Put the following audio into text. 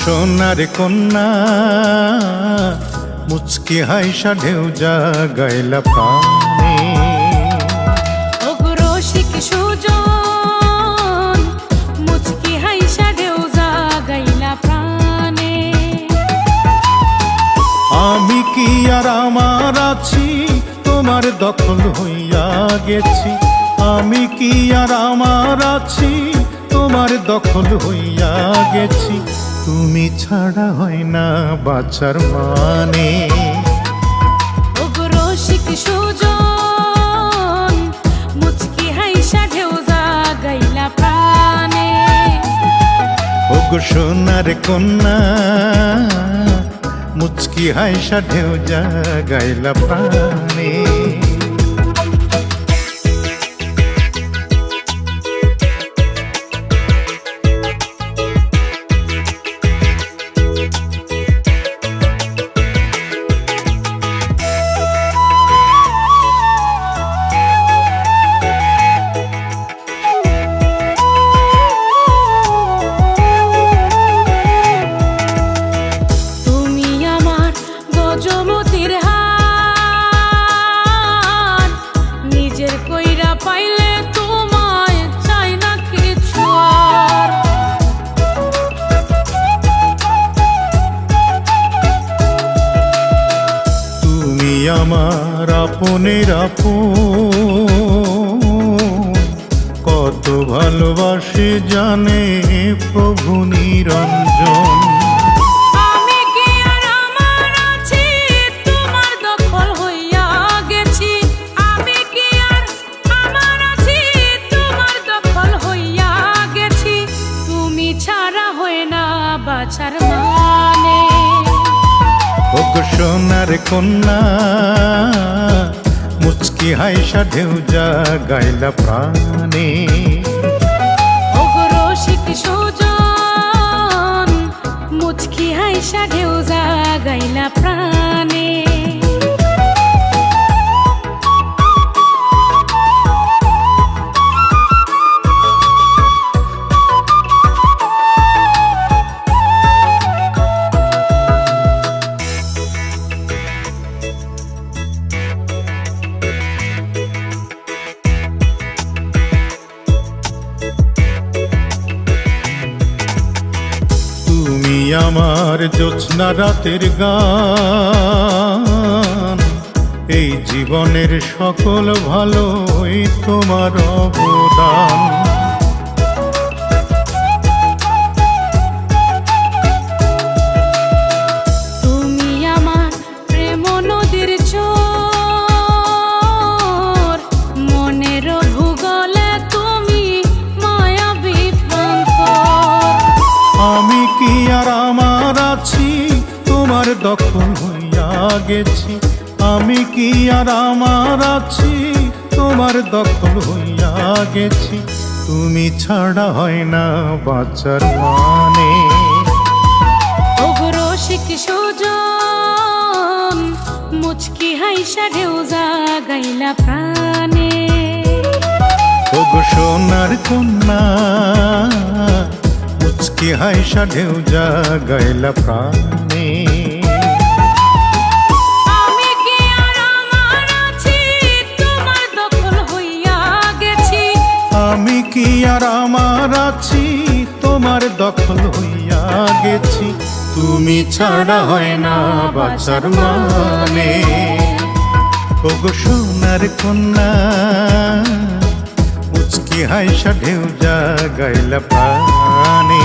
সোনার কন্যা মুচকি হাইসা ঢেউ জাগাইলা প্রাণে। ওগো রসিক সুজন মুচকি হাইসা ঢেউ জাগাইলা প্রাণে। আমি কি আর আমার আছি তোমার দখল হইয়া গেছি, আমি কি আর আমার আছি তোমার দখল হইয়া গেছি, তুমি ছাড়া হয় না বাঁচার মানে। ওগো রসিক সুজন মুচকি হাইসা ঢেউ জাগাইলা প্রাণে। ওগো সোনার কন্যা মুচকি হাইসা ঢেউ জাগাইলা প্রাণে। আমার আপনের আপন কত ভালোবাসে জানে প্রভু নিরঞ্জন। আমি কি আর আমার আছি তোমার দখল হইয়া গেছি, আমি কি আর আমার আছি তোমার দখল হইয়া গেছি, তুমি ছাড়া হয় না বাঁচার মানে। ওগো সোনার কন্যা মুচকি হাইসা ঢেউ জাগাইলা প্রাণে। ওগো রসিক সুজন মুচকি হাইসা ঢেউ জাগাইলা প্রাণে। আমার জ্যোৎস্না রাতের গান, এই জীবনের সকল ভালোই তোমার অবদান। তুমি আমার প্রেম নদীর চর, মনের ভূগোলে তুমি মায়াবী প্রান্তর। আমি কি আর আমার আছি তোমার দখল হইয়া গেছি, আমি কি আর আমার আছি তোমার দখল হইয়া গেছি, তুমি ছাড়া হয় না বাঁচার মানে। ওগো রসিক সুজন মুচকি হাইসা ঢেউ জাগাইলা প্রাণে। ওগো সোনার কন্যা মুচকি হাইসা ঢেউ জাগাইলা প্রাণে। আমি কি আর আমার আছি তোমার দখল হইয়া গেছি, আমি কি আর আমার আছি তোমার দখল হইয়া গেছি, তুমি ছাড়া হয় না বাঁচার মানে। ওগো সোনার কন্যা মুচকি হাইসা ঢেউ জাগাইলা প্রাণে।